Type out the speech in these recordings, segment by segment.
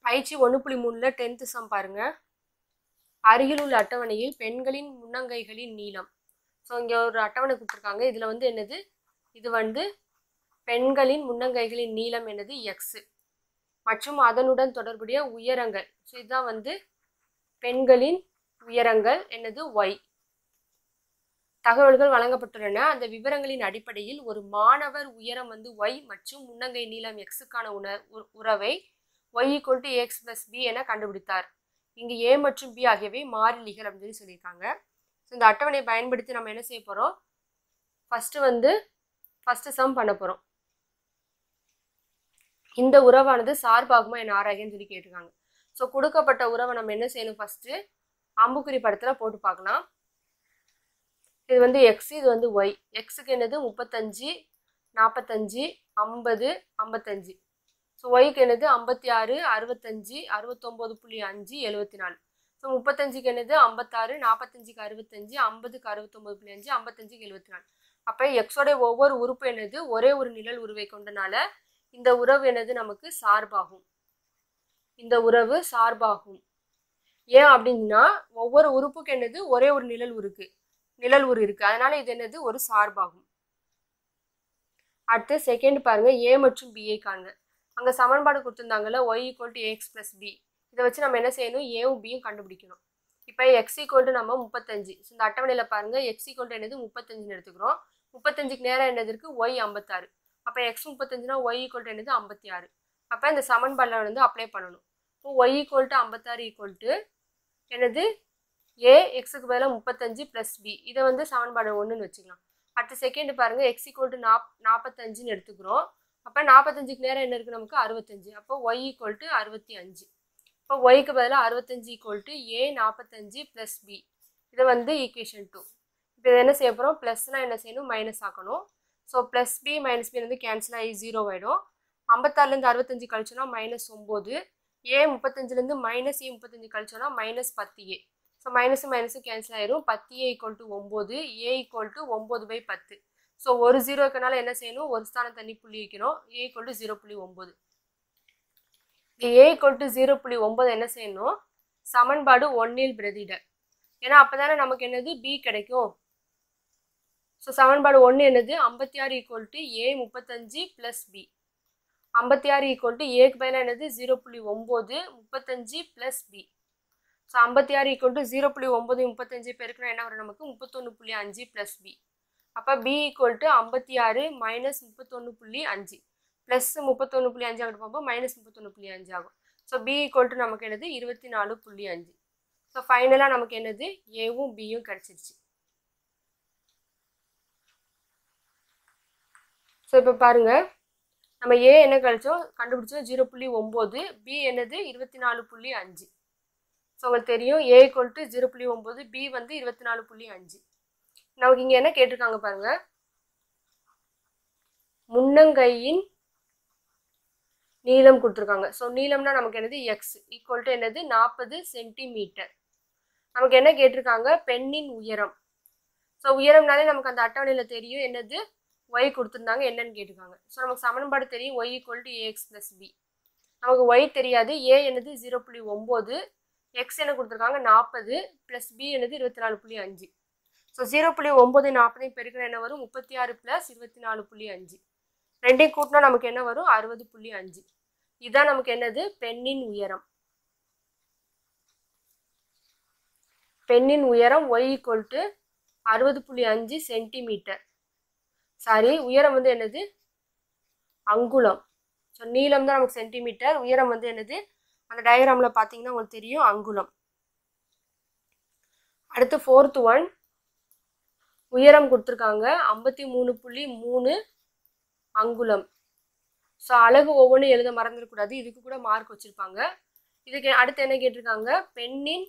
பயிற்சி 1.3ல 10th some பாருங்க. அருகில் உள்ள அட்டவணையில் பெண்களின் முன்னங்கைகளின் நீளம். ஸோ இங்கே ஒரு அட்டவணை கொடுத்துருக்காங்க. இதில் வந்து என்னது, இது வந்து பெண்களின் முன்னங்கைகளின் நீளம் என்னது எக்ஸ் மற்றும் அதனுடன் தொடர்புடைய உயரங்கள். ஸோ இதுதான் வந்து பெண்களின் உயரங்கள் என்னது ஒய். தகவல்கள் வழங்கப்பட்டுள்ளன. அந்த விவரங்களின் அடிப்படையில் ஒரு மாணவர் உயரம் வந்து ஒய் மற்றும் முன்னங்கை நீளம் எக்ஸுக்கான உறவை y = ax + b என கண்டுபிடித்தார். இங்கு a மற்றும் b ஆகியவை மாறிலிகள் அப்படின்னு சொல்லியிருக்காங்க. ஸோ இந்த அட்டவணையை பயன்படுத்தி நம்ம என்ன செய்ய போகிறோம், ஃபர்ஸ்ட் சம் பண்ண போகிறோம். இந்த உறவானது சார்பாகுமா என ஆராய்கன்னு சொல்லி கேட்டிருக்காங்க. ஸோ கொடுக்கப்பட்ட உறவை நம்ம என்ன செய்யணும், ஃபர்ஸ்ட் அம்புக்குறி படத்தில் போட்டு பார்க்கலாம். இது வந்து எக்ஸ், இது வந்து ஒய். எக்ஸுக்கு என்னது 35, 45, 50, 55. ஸோ ஒய்க்கு என்னது 56, 65, 69.5, 74. ஸோ 35க்கு என்னது 56, 45க்கு 65, 50க்கு 69.5, 55க்கு 74. அப்போ எக்ஸோடைய ஒவ்வொரு உறுப்பு என்னது ஒரே ஒரு நிழல் உருவை கொண்டனால இந்த உறவு என்னது நமக்கு சார்பாகும். இந்த உறவு சார்பாகும். ஏன் அப்படின்னா ஒவ்வொரு உறுப்புக்கு என்னது ஒரே ஒரு நிழல் உரு இருக்கு. அதனால இது என்னது ஒரு சார்பாகும். அடுத்து செகண்ட் பாருங்க, ஏ மற்றும் பியை காண்க. அங்க சமன்பாடு கொடுத்துருந்தாங்கல்ல y = ax + b. இதை வச்சு நம்ம என்ன செய்யணும், ஏவும் பியும் கண்டுபிடிக்கணும். இப்போ எக்ஸ் = நம்ம 35. இந்த அட்டவணையில பாருங்க எக்ஸ் = என்னது 35 எடுத்துக்கிறோம். 35க்கு நேரம் என்னது இருக்கு, y 56. அப்போ எக்ஸ் 35னா y = என்னது 56. அப்போ இந்த சமன்பாடுல வந்து அப்ளை பண்ணணும். இப்போ y = 56 என்னது a, எக்ஸுக்கு பதிலாக 35 + b. இதை வந்து சமன்பாடு 1ன்னு வச்சுக்கலாம். அடுத்த செகண்ட் பாருங்க எக்ஸ் = 45 எடுத்துக்கிறோம். அப்போ 45க்கு நேரம் என்ன இருக்குது நமக்கு 65. அப்போ y = 65. இப்போ ஒய்க்கு பதிலாக 65 = a 45 + b. இதை வந்து ஈக்குவேஷன் 2. இப்போ இதை என்ன செய்ய போகிறோம், ப்ளஸ்னால் என்ன செய்யணும், மைனஸ் ஆக்கணும். So plus B minus B வந்து கேன்சல் ஆகி 0 ஆகிடும். 56லேருந்து 65 கழிச்சோன்னா -9. a 35லேருந்து -a35 கழிச்சோன்னா -10a. ஸோ மைனஸும் கேன்சல் ஆயிரும். 10a = 9, a = 9/10. ஸோ ஒரு 0 இருக்கனால என்ன செய்யணும், ஒரு ஸ்தானம் தண்ணி புள்ளி வைக்கணும். a = 0.9. a = 0.9 என்ன செய்யணும், சமன்பாடு 1ல் பிரதியிட. ஏன்னா அப்பதானே நமக்கு என்னது b கிடைக்கும். ஸோ சமன்பாடு 1 என்னது 56 = a 35 + b. 56 = aக்கு பதிலாக என்னது 0.9 35 + b. ஸோ 56 = 0.9 35 பெருக்கினா என்ன வரும் நமக்கு 31.5 + b. அப்போ b = 56 - 31.5 ப்ளஸ் 31.5 ஆகிட்டு போகும்போது -31.5 ஆகும். ஸோ b = நமக்கு என்னது 24.5. ஸோ ஃபைனலாக நமக்கு என்னது ஏவும் பியும் கிடச்சிருச்சு. ஸோ இப்போ பாருங்க, நம்ம ஏ என்ன கண்டுபிடிச்சோம் 0.9, b என்னது 24.5. ஸோ உங்களுக்கு தெரியும் a = 0.9, b வந்து 24.5. நமக்கு இங்கே என்ன கேட்டிருக்காங்க பாருங்க, முன்னங்கையின் நீளம் கொடுத்துருக்காங்க. ஸோ நீளம்னா நமக்கு என்னது எக்ஸ் = என்னது 40 சென்டிமீட்டர். நமக்கு என்ன கேட்டிருக்காங்க, பெண்ணின் உயரம். ஸோ உயரம்னாலே நமக்கு அந்த அட்டவணையில் தெரியும் என்னது ஒய் கொடுத்துருந்தாங்க, என்னன்னு கேட்டிருக்காங்க. ஸோ நமக்கு சமன்பாடு தெரியும் y = ax + b. நமக்கு ஒய் தெரியாது. a என்னது 0.9, எக்ஸ் என்ன கொடுத்துருக்காங்க 40 + b என்னது 24.5. ஸோ 0.9 40 பெருக்கினா என்ன வரும் 36 + 24.5. ரெண்டையும் கூட்டினா நமக்கு என்ன வரும் 60.5. இதுதான் நமக்கு என்னது பெண்ணின் உயரம். பெண்ணின் உயரம் y = 60.5 சென்டிமீட்டர். சாரி, உயரம் வந்து என்னது அங்குலம். ஸோ நீளம் தான் நமக்கு சென்டிமீட்டர், உயரம் வந்து என்னது அந்த டயக்ராமில் பார்த்தீங்கன்னா உங்களுக்கு தெரியும் அங்குலம். அடுத்து 4th ஒன், உயரம் கொடுத்துருக்காங்க 53.3 அங்குலம். ஸோ அழகு ஒவ்வொன்றும் எழுத மறந்துடக்கூடாது, இதுக்கு கூட மார்க் வச்சுருப்பாங்க. இதுக்கு அடுத்து என்ன கேட்டிருக்காங்க, பெண்ணின்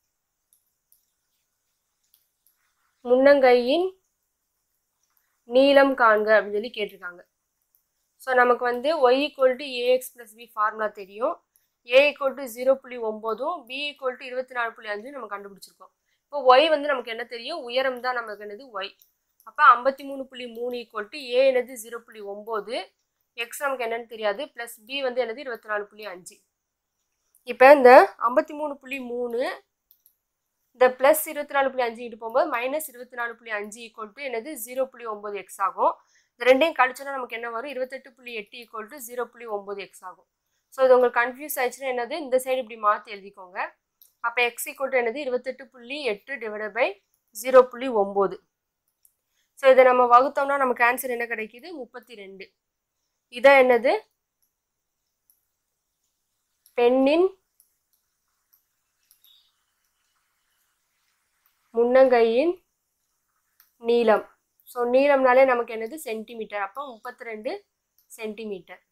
முன்னங்கையின் நீளம் காண்க அப்படின்னு சொல்லி கேட்டிருக்காங்க. ஸோ நமக்கு வந்து y = ax + b ஃபார்முலா தெரியும். a = 0.9, b = 24.5 நம்ம கண்டுபிடிச்சிருக்கோம். இப்போ y வந்து நமக்கு என்ன தெரியும், உயரம் தான் நமக்கு என்னது y. அப்போ 53.3 = a என்னது 0.9, எக்ஸ் நமக்கு என்னன்னு தெரியாது, ப்ளஸ் b வந்து என்னது 24.5. இப்போ இந்த 53.3 இந்த ப்ளஸ் 24.5 இட்டு போகும்போது மைனஸ் 24.5 ஈக்குவல் டு என்னது 0.9 எக்ஸ் ஆகும். இந்த ரெண்டையும் கழிச்சோன்னா நமக்கு என்ன வரும் 28.8 ஈக்குவல் டு 0.9 எக்ஸ் ஆகும். ஸோ இது உங்களுக்கு கன்ஃபியூஸ் ஆயிடுச்சுன்னா என்னது இந்த சைடு இப்படி மாற்றி எழுதிக்கோங்க. அப்போ எக்ஸ் ஈக்குவல் டு என்னது 28.8 டிவைடட் பை 0.9. ஸோ இதை நம்ம வகுத்தோம்னா நமக்கு ஆன்சர் என்ன கிடைக்குது 32. இதான் என்னது பெண்ணின் முன்னங்கையின் நீளம். ஸோ நீளம்னாலே நமக்கு என்னது சென்டிமீட்டர். அப்போ 32 சென்டிமீட்டர்.